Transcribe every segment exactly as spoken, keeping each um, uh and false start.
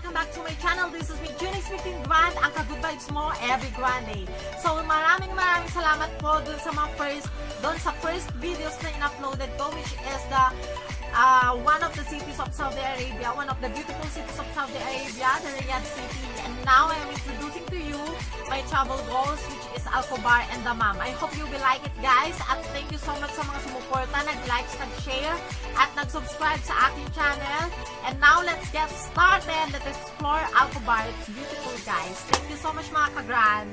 welcome back to my channel. This is me, Junix fifteen Grand, ang ka-good vibes mo every Grande. So, maraming maraming salamat po dun sa mga first, dun sa first videos na in-uploaded ko, which is the uh, one of the cities of Saudi Arabia, one of the beautiful cities of Saudi Arabia, the Riyadh City. And now I am introducing to you my travel goals, which is Al Khobar and Dammam. I hope you will like it, guys. At thank you so much sa mga sumuporta, nag-likes, nag-share, at nag-subscribe sa aking channel. And now, let's get started. Let's explore Al Khobar. It's beautiful, guys. Thank you so much, mga ka-grand.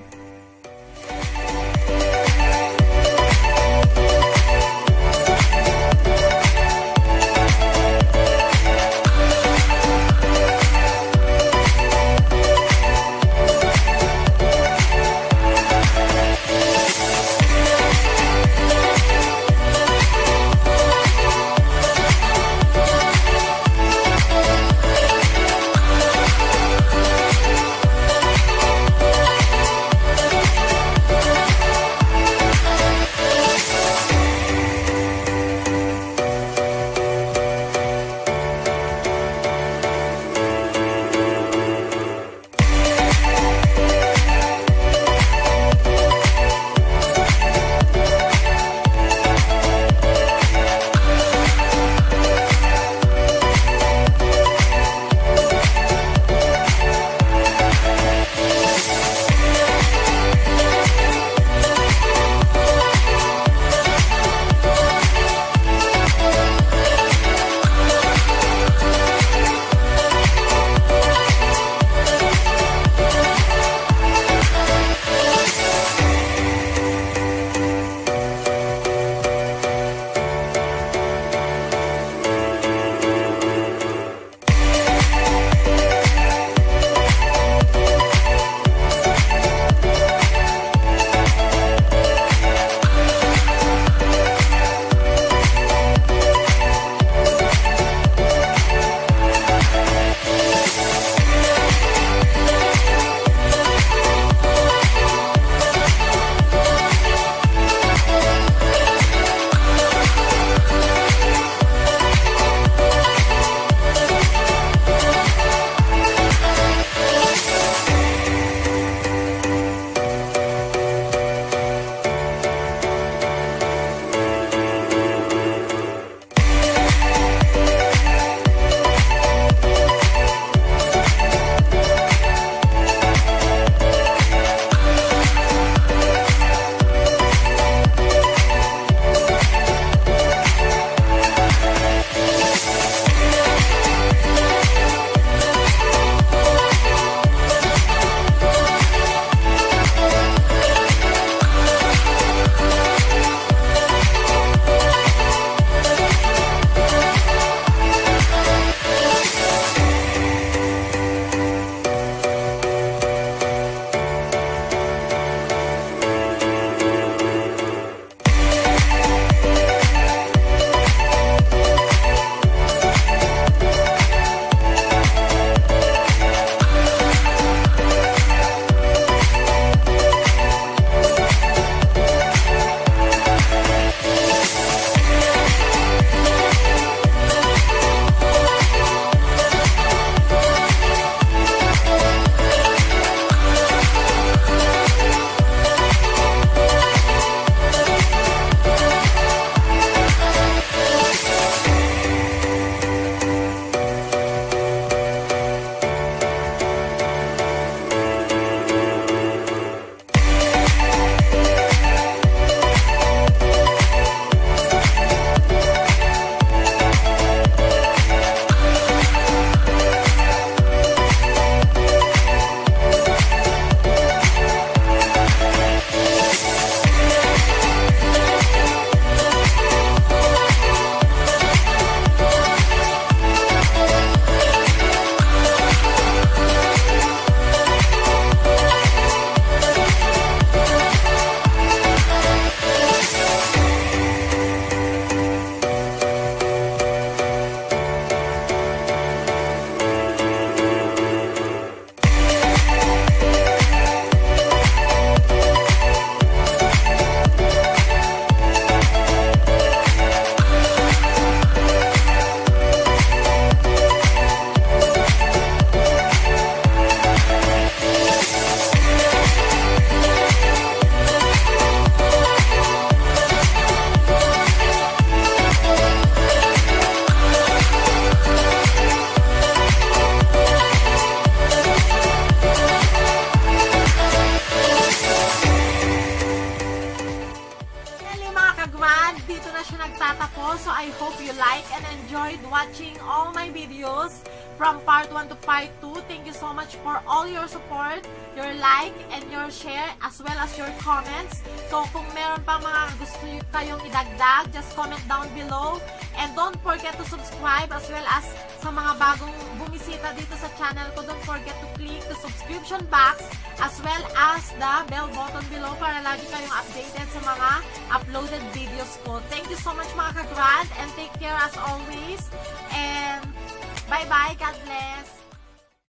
from part one to part two. Thank you so much for all your support, your like, and your share, as well as your comments. So, kung meron pa mga gusto kayong idagdag, just comment down below. And don't forget to subscribe, as well as sa mga bagong bumisita dito sa channel ko, don't forget to click the subscription box, as well as the bell button below para lagi kayong updated sa mga uploaded videos ko. Thank you so much mga ka-grand, and take care as always. And bye-bye. God bless.